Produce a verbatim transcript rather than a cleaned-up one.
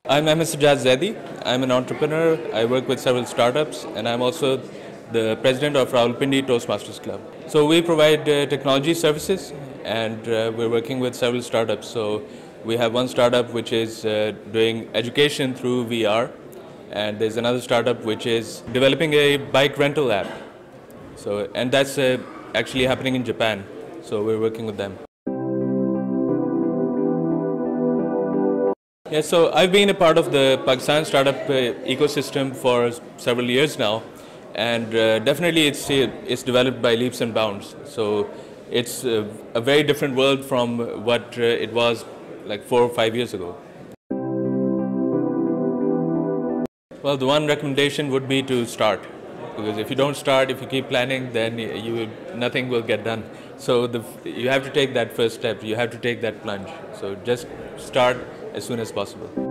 I'm Ahmed Sajjad Zaidi. I'm an entrepreneur. I work with several startups, and I'm also the president of Rawalpindi Toastmasters Club. So we provide uh, technology services, and uh, we're working with several startups. So we have one startup which is uh, doing education through V R, and there's another startup which is developing a bike rental app. So and that's uh, actually happening in Japan. So we're working with them. Yeah, so I've been a part of the Pakistan startup uh, ecosystem for several years now, and uh, definitely it's uh, it's developed by leaps and bounds. So it's uh, a very different world from what uh, it was like four or five years ago. Well, the one recommendation would be to start, because if you don't start, if you keep planning, then you will, nothing will get done. So the, you have to take that first step. You have to take that plunge. So just start as soon as possible.